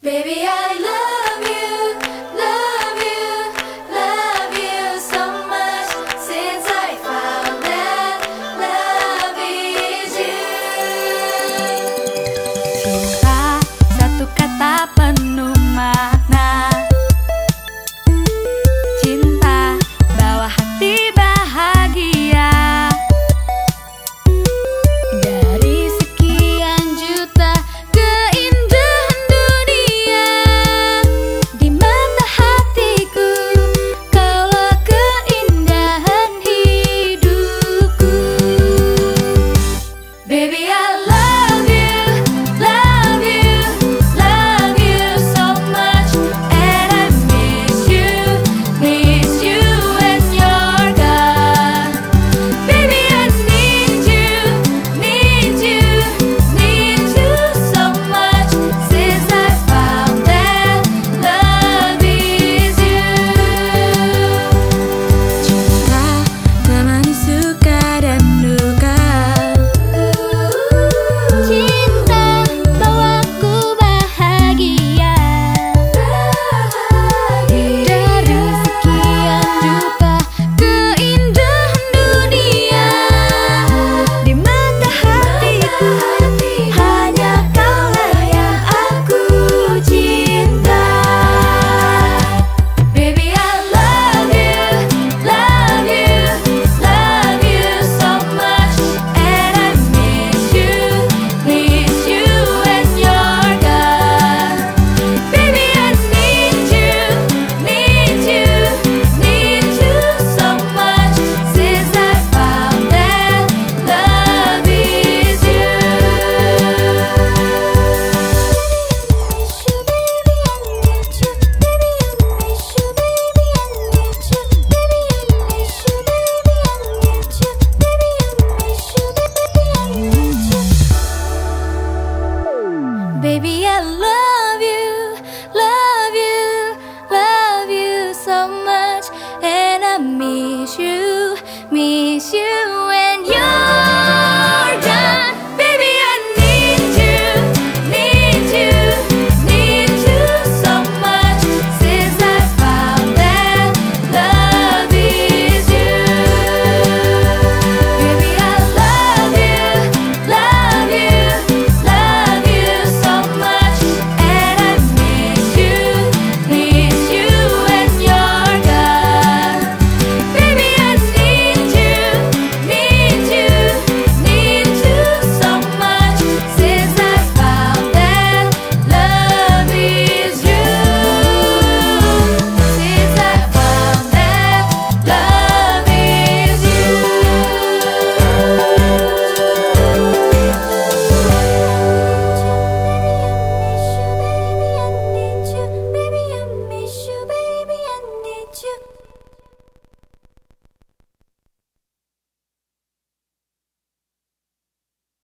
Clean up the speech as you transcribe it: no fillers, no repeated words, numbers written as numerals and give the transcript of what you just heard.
Baby, I love you, love you, love you so much since I found that love is you. Cinta, satu kata penuh makna. Cinta, bawa hati bahagia. Dari sekian juta keindahan dunia, di mata hatiku kaulah keindahan hidupku. Baby, I love you, love you, love you so much, and I miss you when you're gone. Baby, I need you, need you, need you so much since I found that love is you. Cinta temani suka dan duka. Cinta bawaku bahagia. Dari sekian juta keindahan dunia, di mata hatiku hanya kaulah yang aku cinta. Baby, I love you, love you, love you so much, and I miss you when you're gone. Baby, I need you, need you, need you so much since I found that love is you. Baby, I love